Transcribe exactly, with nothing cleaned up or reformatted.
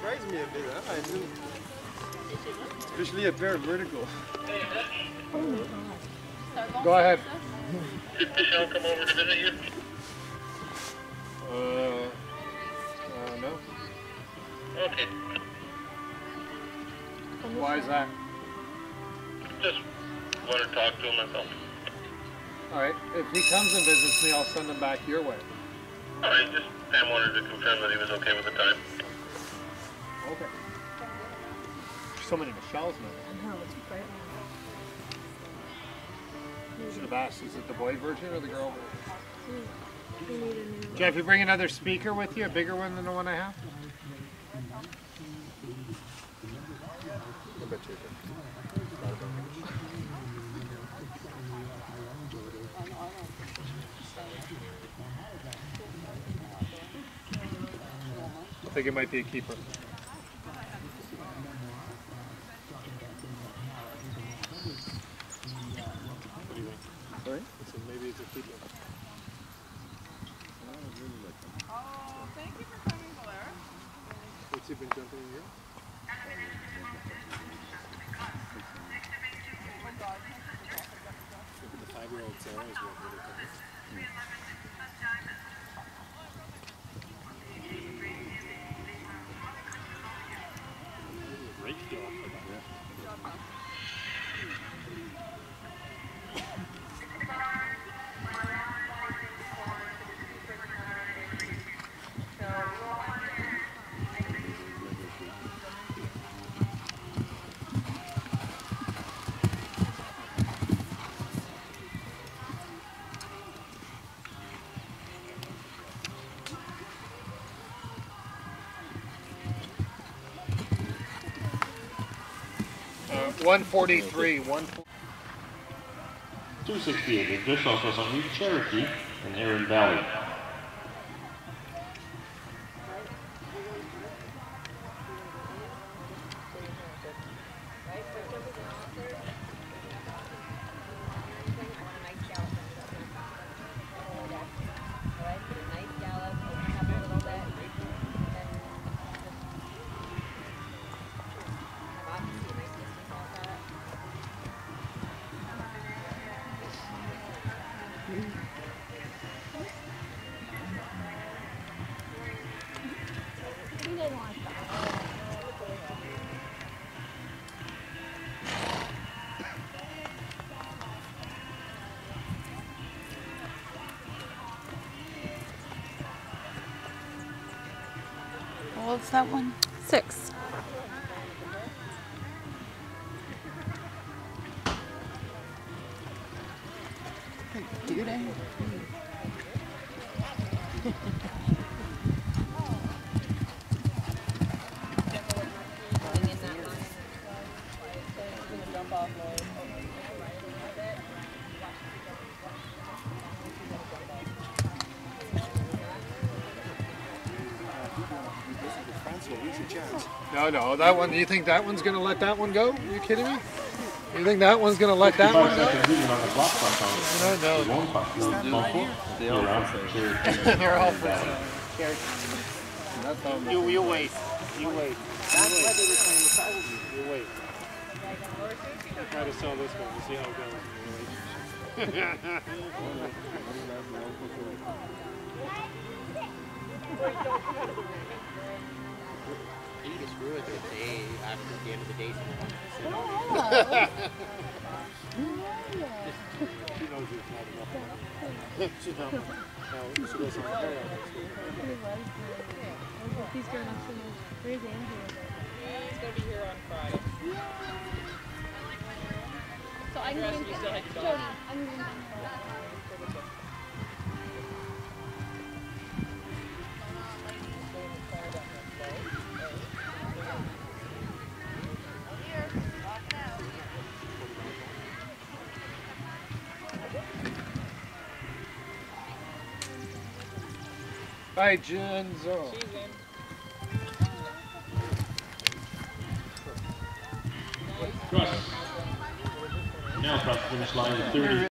surprised me a bit, huh? I didn't... Especially a pair of vertical. Oh my God. Go ahead. Did Michelle come over to visit you? Uh, uh, no. Okay. Why is that? Just want to talk to him, that's all. Alright, if he comes and visits me, I'll send him back your way. Alright, just Pam wanted to confirm that he was okay with the time. Okay. There's so many Michelles now. No, it's right now. Should have asked, is it the boy version or the girl version? We need a new Jeff, you bring another speaker with you, a bigger one than the one I have? I bet you do. I think it might be a keeper. Sorry? So maybe it's a keeper. Oh, thank you for coming, Blair. What's he been jumping in here? The five-year-old Sarah is what really comes. Great job for that. one forty-three, one two sixty-eight, English, also something Cherokee in Erin Valley. What's that one? six. Do they? No, no, that one, you think that one's going to let that one go? Are you kidding me? You think that one's going to let that one go? No, no. They all They're all for sale. You, you wait. You wait. That's why they were playing the side with you. You wait. Try to sell this one. We'll see how it goes in your relationship. You can screw with it if they, after the end of the day, someone wants to sit on it. She knows it's not enough money. She knows. No, she doesn't care. He's going up so much. Where's Andrew? He's going to be here on Friday. So I can The rest give of you still had to go. Jody, I'm moving back. Hi, Jenzo. She's in. Cross. Now across the finish line, thirty.